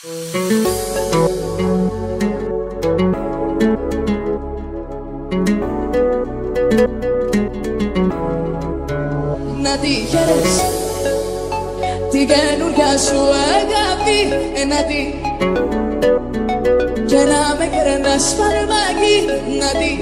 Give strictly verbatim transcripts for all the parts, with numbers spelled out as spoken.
Να τη χαίρες την καινούρια σου αγάπη, να τη και να με κρεμάς φαρμάκι, να τη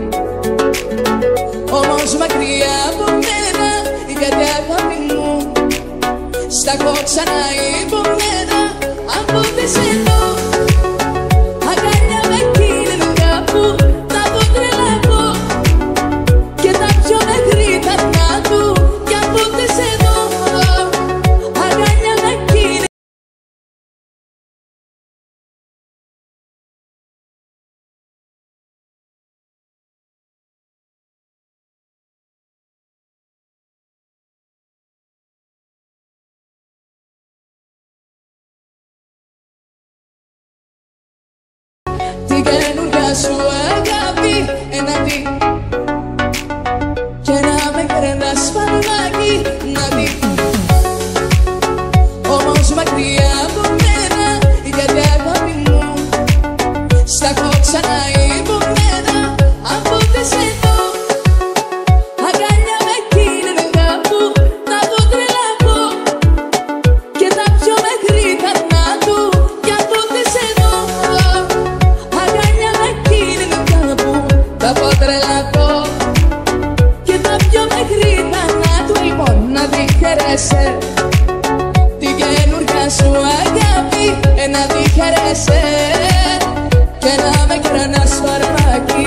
όμως μακριά από μένα, γιατί αγάπη μου στα έχω ξανά υπομένα. Αν ποτέ σε δω αγκαλιά με κίνδυνο κάπου, θα το τρελαθώ και τα πιο μέχρι τα κάτω. Κι αν ποτέ σε δω αγκαλιά με κίνδυνο την καινούρια σου αγάπη, να τη και να με κρεμάς φαρμάκι, να τη όμως μακριά από μένα, γιατί αγάπη μου στα έχω ξανά υπομένα. Αν ποτέ σε δω αγκαλιά με κίνδυνο κάπου, θα το τρελαθώ και τα πιο μέχρι τα κάτω. Κι αν ποτέ σε δω αγκαλιά με κίνδυνο κάπου, θα το τρελαθώ και τα πιο μέχρι τα κάτω. Λοιπόν, να τη χαίρεσαι την καινούρια σου αγάπη, να τη χαίρεσαι και να με κρανάς φαρμάκι.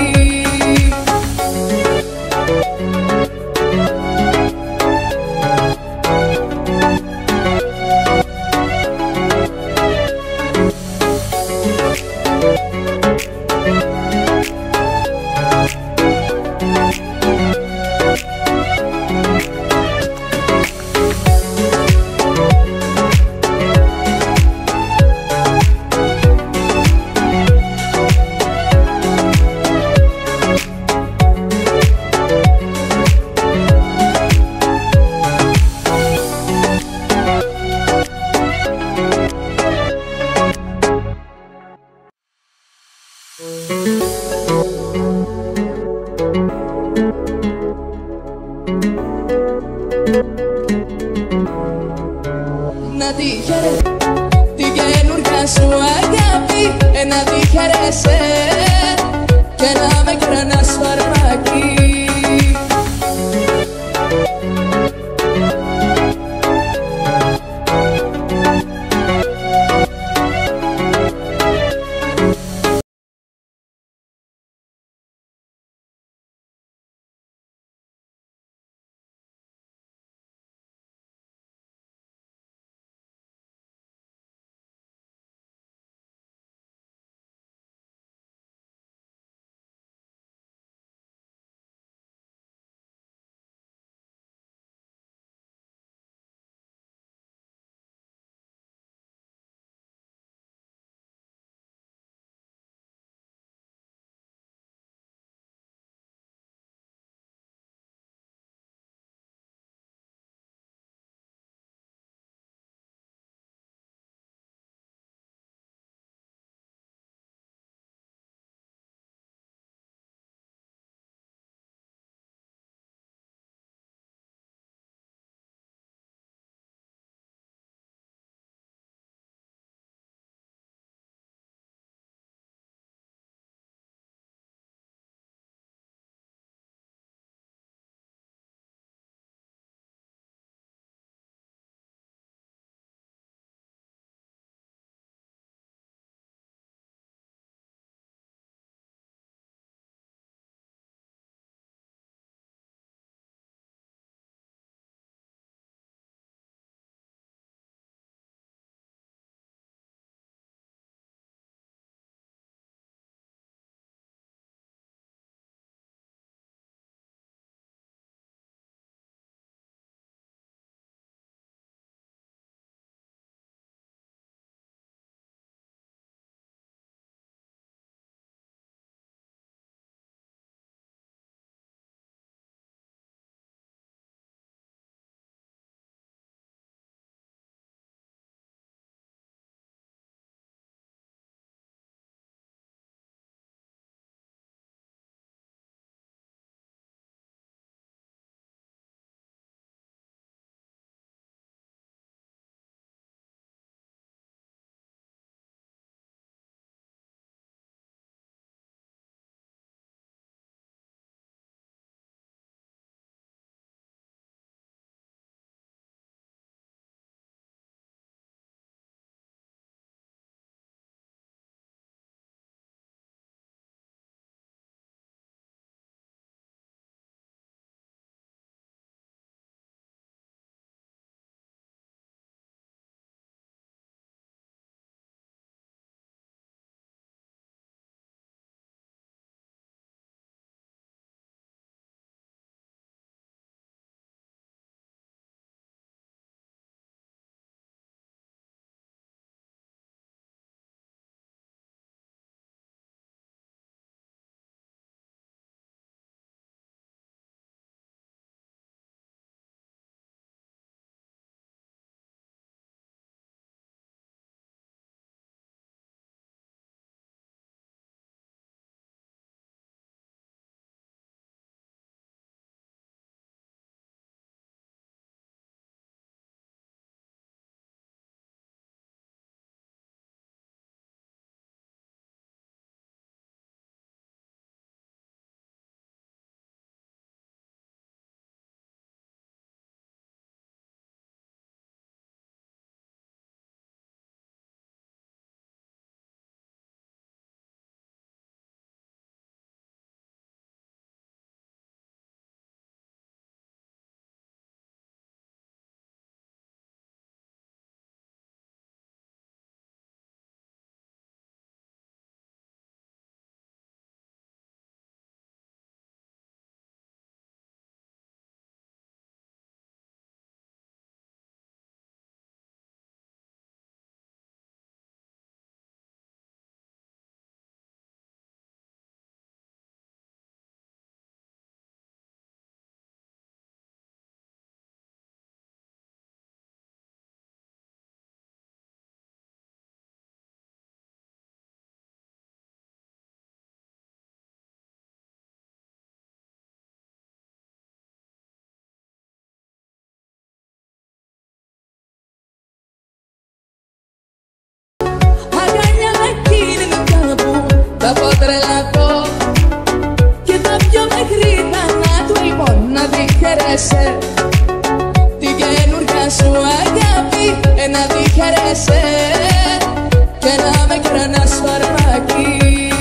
Να τη χαίρεσαι την καινούρια σου αγάπη, να τη χαίρεσαι και να με κρανάς φαρμάκι. χαίρεσαι την καινούρια σου αγάπη, να τη χαίρεσαι και να με κρανάς φαρμάκι.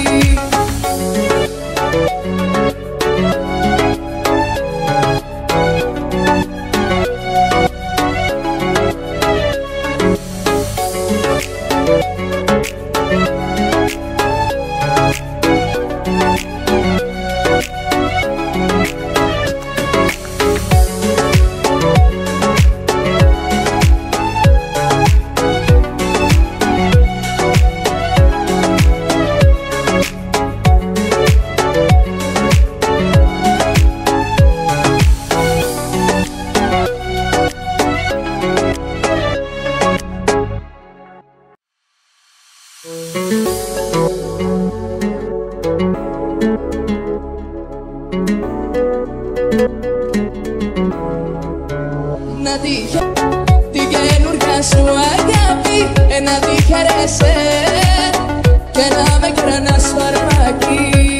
Να τη την καινούρια σου αγάπη, να τη χαίρεσαι και να με κρανάς φαρμάκι.